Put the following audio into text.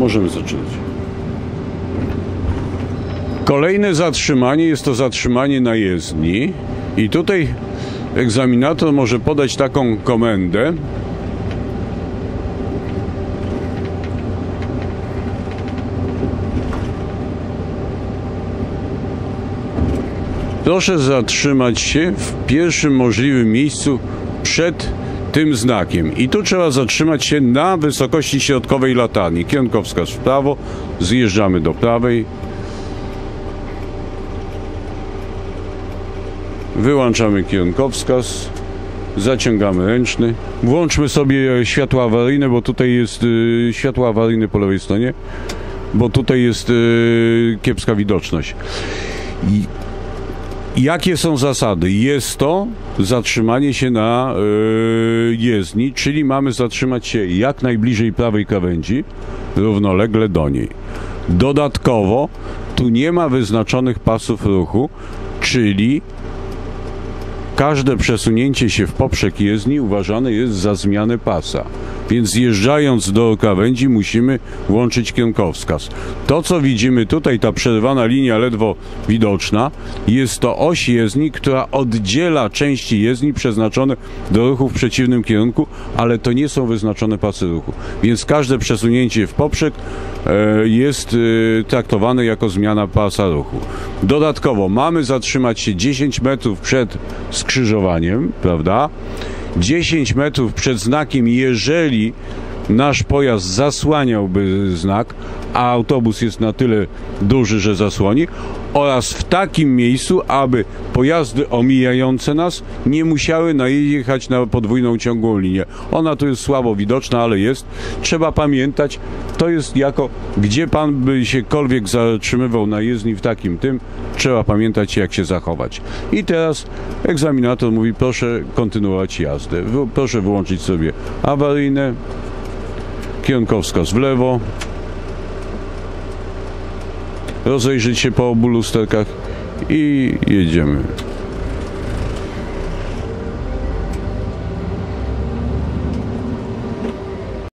Możemy zaczynać. Kolejne zatrzymanie jest to zatrzymanie na jezdni i tutaj egzaminator może podać taką komendę. Proszę zatrzymać się w pierwszym możliwym miejscu przed tym znakiem. I tu trzeba zatrzymać się na wysokości środkowej latarni. Kierunkowskaz w prawo, zjeżdżamy do prawej. Wyłączamy kierunkowskaz, zaciągamy ręczny. Włączmy sobie światło awaryjne, bo tutaj jest światło awaryjne po lewej stronie, bo tutaj jest kiepska widoczność. Jakie są zasady? Jest to zatrzymanie się na jezdni, czyli mamy zatrzymać się jak najbliżej prawej krawędzi, równolegle do niej. Dodatkowo tu nie ma wyznaczonych pasów ruchu, czyli każde przesunięcie się w poprzek jezdni uważane jest za zmianę pasa. Więc zjeżdżając do krawędzi musimy włączyć kierunkowskaz. To, co widzimy tutaj, ta przerwana linia ledwo widoczna, jest to oś jezdni, która oddziela części jezdni przeznaczone do ruchu w przeciwnym kierunku, ale to nie są wyznaczone pasy ruchu. Więc każde przesunięcie w poprzek jest traktowane jako zmiana pasa ruchu. Dodatkowo mamy zatrzymać się 10 metrów przed skrzyżowaniem, prawda? 10 metrów przed znakiem, jeżeli nasz pojazd zasłaniałby znak, a autobus jest na tyle duży, że zasłoni, oraz w takim miejscu, aby pojazdy omijające nas nie musiały najechać na podwójną ciągłą linię. Ona tu jest słabo widoczna, ale jest. Trzeba pamiętać, to jest jako, gdzie pan by siekolwiek zatrzymywał na jezdni w takim tym, trzeba pamiętać, jak się zachować. I teraz egzaminator mówi, proszę kontynuować jazdę. Proszę wyłączyć sobie awaryjne, kierunkowskaz w lewo, rozejrzeć się po obu lusterkach i jedziemy.